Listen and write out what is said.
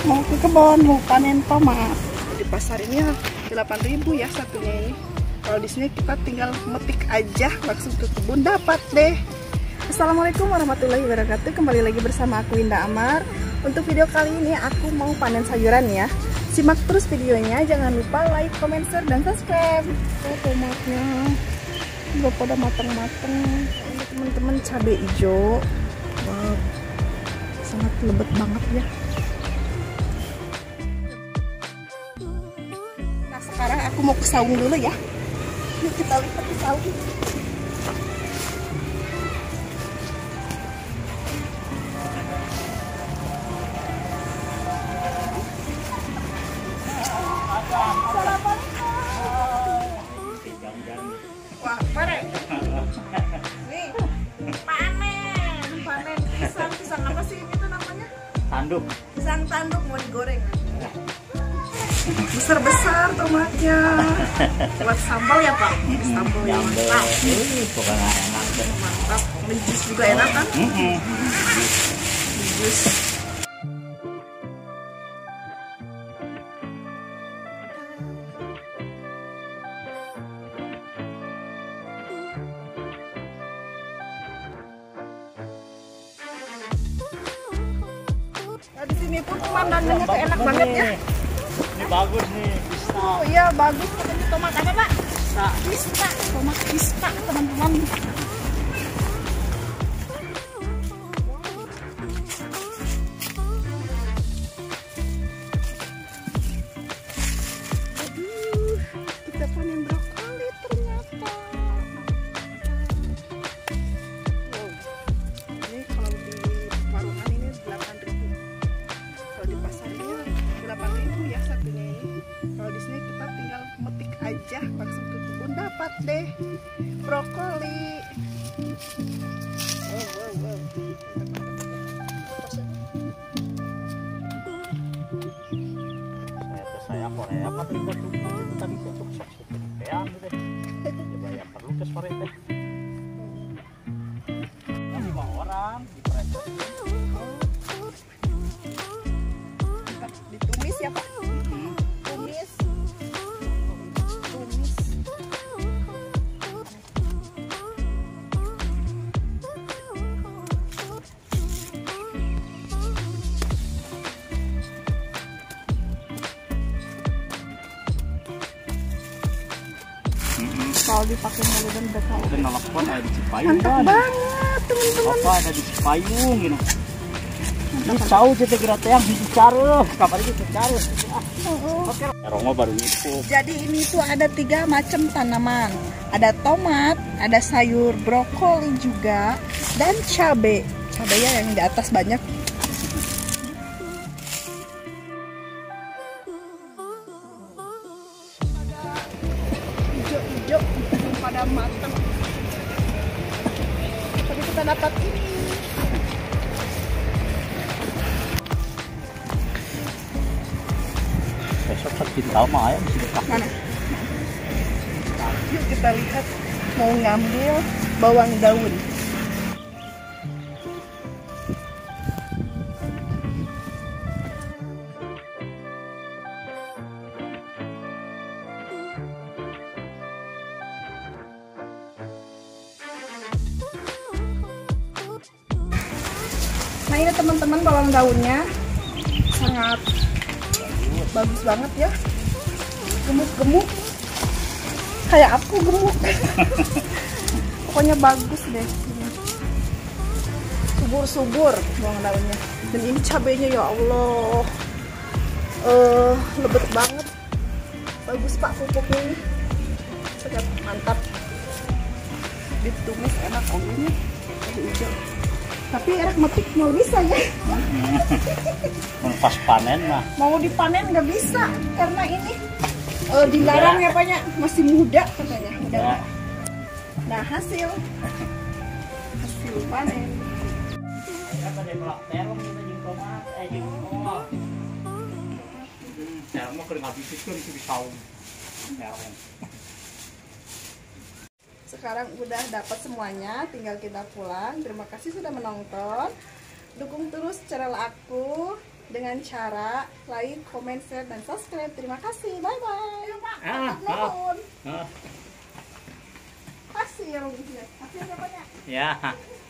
mau ke kebun, mau panen tomat. Di pasar ini 8.000 ya satunya ini. Kalau di sini kita tinggal metik aja langsung ke kebun dapat deh. Assalamualaikum warahmatullahi wabarakatuh. Kembali lagi bersama aku Indah Amar. Untuk video kali ini aku mau panen sayuran ya. Simak terus videonya, jangan lupa like, comment, share, dan subscribe. Oh, tomatnya udah pada matang-matang. Ini teman-teman cabai hijau. Wow, sangat lebat banget ya. Nah sekarang aku mau ke saung dulu ya. Yuk kita lihat ke saung. Wah, panen. Nih, panen pisang apa sih ini tuh namanya? Tanduk. Pisang tanduk mau digoreng. Besar-besar tomatnya. Buat sambal ya Pak? Sambal yang mantap. Pokoknya enak. Mantap. Menjus juga enak kan? Menjus. Nah, di sini pun pemandangannya tuh enak banget ya. Ini bagus nih, pista. Oh iya bagus. Ini tomat apa Pak? Pista. Pista. Tomat pista teman-teman. Aduh, kita panen brokoli ternyata. Wow. Ini kalau di warungan ini 8.000. Kalau di pasar ini 8.000 ya satunya ini. Kalau di sini kita tinggal metik aja langsung ke kebun dapat deh brokoli. Wow. Saya Korea apa tadi itu tadi untuk sok-sokan gitu. Coba ya perlu ke sore teh. Ya 5 orang di pressure. Ditumis ya Pak? Tumis. Kalau dipakai mulu dan udah tahu. Dan nelfon ada di Cipayung. Mantap banget teman-teman. Apa ada di Cipayung gitu. Ini tahu kita kira teh yang bicara, kapan itu bicara. Oke, Romo baru itu. Jadi ini tuh ada 3 macam tanaman. Ada tomat, ada sayur brokoli juga, dan cabai. Cabainya yang di atas banyak. Hijau-hijau pada matang. Tapi kita dapat ini. Besok kan pintal mah ayam bisa dipakai. Mana? Yuk kita lihat mau ngambil bawang daun. Nah ini teman-teman bawang daunnya sangat bagus banget ya, gemuk-gemuk kayak aku gemuk. Pokoknya bagus deh, subur-subur bawang daunnya. Dan ini cabenya ya Allah, lebet banget, bagus Pak pupuknya ini, sangat mantap. Ditumis enak ongnya, hijau. Tapi enak metik mau bisa ya. Pas panen mah. Mau dipanen nggak bisa karena ini dilarang ya Pak, masih muda katanya. Udah. Nah hasil panen. Sekarang udah dapat semuanya, tinggal kita pulang. Terima kasih sudah menonton. Dukung terus channel aku dengan cara like, comment, share, dan subscribe. Terima kasih. Bye bye. Nuhun. Hasil. Hasil dapatnya. Ya.